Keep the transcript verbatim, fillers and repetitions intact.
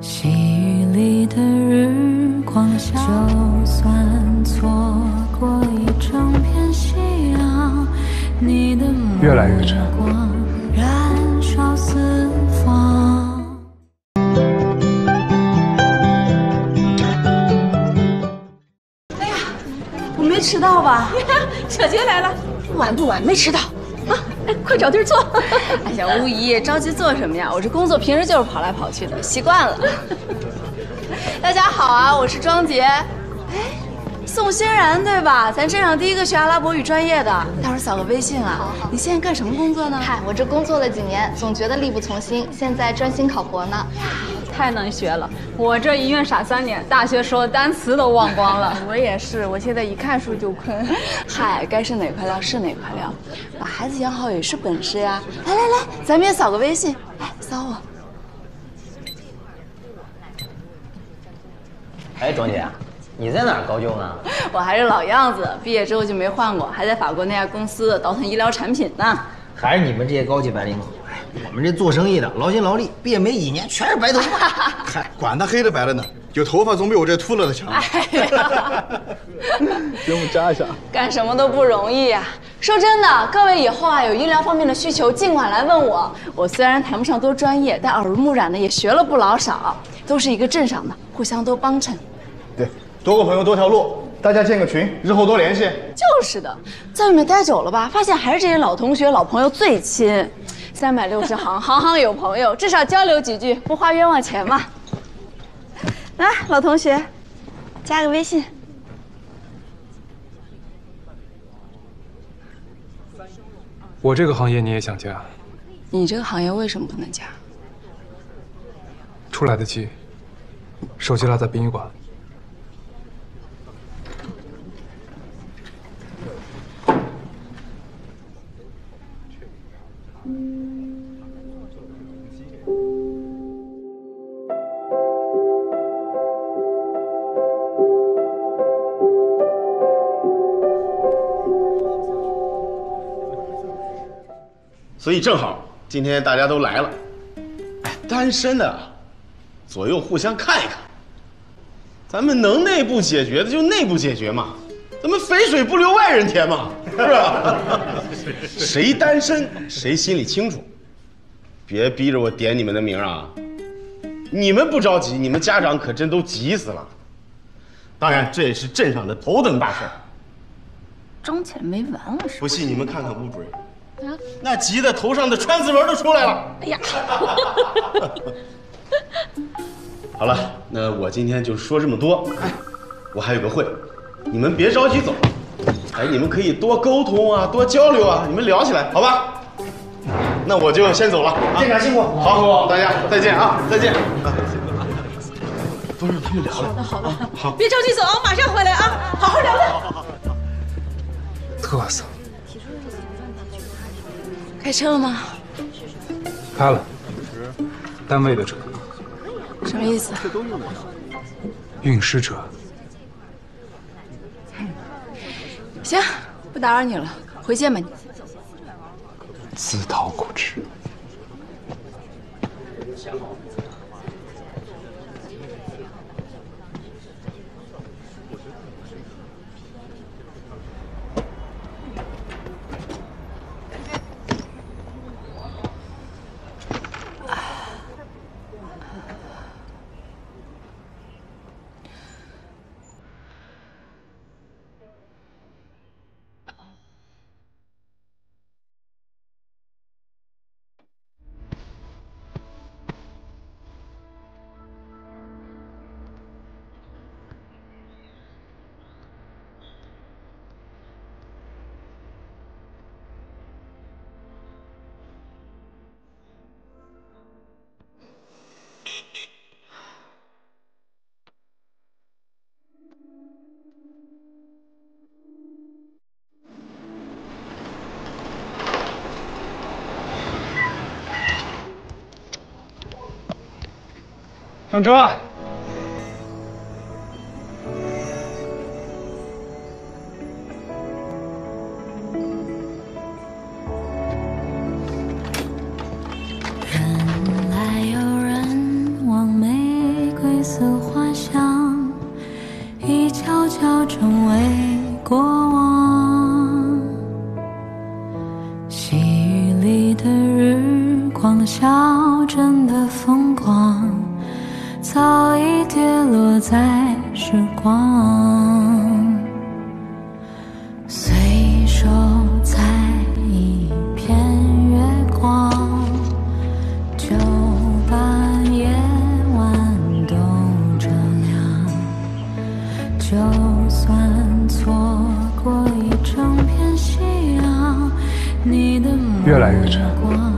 细雨里的日光下，就算错过一整片夕阳，你的越来越沉。 燃烧四方。 哎呀，我没迟到吧？ 小杰来了， 晚不晚？没迟到。 啊，哎，快找地儿坐。哎呀，吴姨，着急做什么呀？我这工作平时就是跑来跑去的，习惯了。大家好啊，我是庄杰。哎，宋欣然对吧？咱镇上第一个学阿拉伯语专业的，待会儿扫个微信啊。好好，你现在干什么工作呢？ 嗨，我这工作了几年，总觉得力不从心，现在专心考博呢。 太能学了，我这一院傻三年，大学时候的单词都忘光了。 我也是，我现在一看书就困。嗨，该是哪块料是哪块料，把孩子养好也是本事呀。来来来，咱们也扫个微信，来扫我。 哎，庄姐，你在哪儿高就呢？ 我还是老样子，毕业之后就没换过，还在法国那家公司倒腾医疗产品呢。 还是你们这些高级白领好。哎，我们这做生意的劳心劳力，毕业没几年全是白头发。 嗨，管他黑的白的呢，有头发总比我这秃了的强。 哎呀， 给我们扎一下。 干什么都不容易呀、啊。说真的，各位以后啊有医疗方面的需求，尽管来问我。我虽然谈不上多专业，但耳濡目染的也学了不老少，都是一个镇上的，互相都帮衬。 对，多个朋友多条路，大家建个群，日后多联系。 就是的，在外面待久了吧，发现还是这些老同学、老朋友最亲。三百六十行，行行有朋友，至少交流几句，不花冤枉钱嘛。来，老同学，加个微信。 我这个行业你也想加？ 你这个行业为什么不能加？ 出来得及，手机落在殡仪馆。 所以正好今天大家都来了，哎，单身的左右互相看一看，咱们能内部解决的就内部解决嘛，咱们肥水不流外人田嘛，是吧？谁单身谁心里清楚，别逼着我点你们的名啊！你们不着急，你们家长可真都急死了。当然，这也是镇上的头等大事。 装起来没完了是吧？ 不信你们看看吴主任。啊、那急的头上的川字纹都出来了。哎呀！好了，那我今天就说这么多。哎，我还有个会，你们别着急走。哎，你们可以多沟通啊，多交流啊，你们聊起来，好吧？那我就先走了。 店长辛苦。 好，大家再见啊，再见。都让他们聊了。 好的，好的， 好， 别着急走啊，马上回来啊，好好聊聊。 嘚瑟。 开车了吗？ 开了，单位的车。 什么意思？ 运尸车。 行，不打扰你了，回见吧你。 自讨苦吃。上车。 人来有人往，没的风光，早已跌落在时光，随手采一片月光，就把夜晚都照亮。就算错过一整片夕阳，你的目光